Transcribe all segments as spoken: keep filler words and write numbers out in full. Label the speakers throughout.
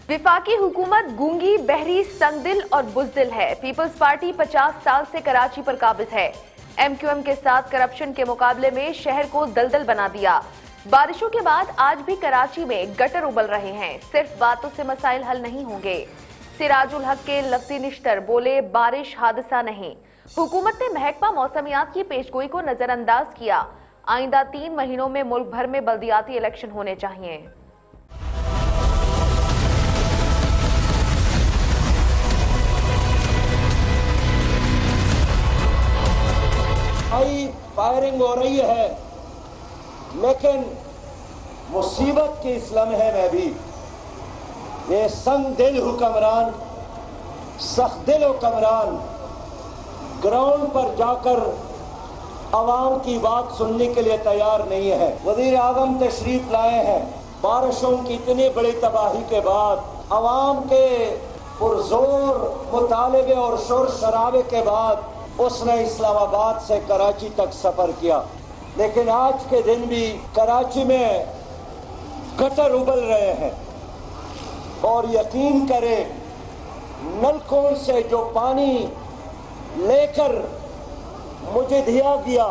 Speaker 1: विफाकी हुकूमत गूंगी, बहरी, संगदिल और बुज़दिल है। पीपल्स पार्टी पचास साल से कराची पर काबिज है। एमक्यूएम के साथ करप्शन के मुकाबले में शहर को दलदल बना दिया। बारिशों के बाद आज भी कराची में गटर उबल रहे हैं। सिर्फ बातों से मसाइल हल नहीं होंगे। सिराजुल हक के लफ्जी निश्तर बोले, बारिश हादसा नहीं। हुकूमत ने महकमा मौसमियात की पेशगोई को नजरअंदाज किया। आइंदा तीन महीनों में मुल्क भर में बल्दियाती इलेक्शन होने चाहिए।
Speaker 2: फायरिंग हो रही है, लेकिन मुसीबत के इस लम्हे में भी ये संग दिल हुक्मरान, सख्त दिल हुक्मरान ग्राउंड पर जाकर अवाम की बात सुनने के लिए तैयार नहीं है। वजीर आजम तशरीफ लाए हैं। बारिशों की इतनी बड़ी तबाही के बाद, अवाम के पुरजोर मुतालबे और शोर शराबे के बाद उसने इस्लामाबाद से कराची तक सफर किया। लेकिन आज के दिन भी कराची में गटर उबल रहे हैं और यकीन करें, नलकों से जो पानी लेकर मुझे दिया गया,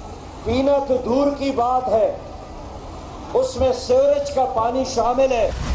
Speaker 2: पीना तो दूर की बात है, उसमें सीवरेज का पानी शामिल है।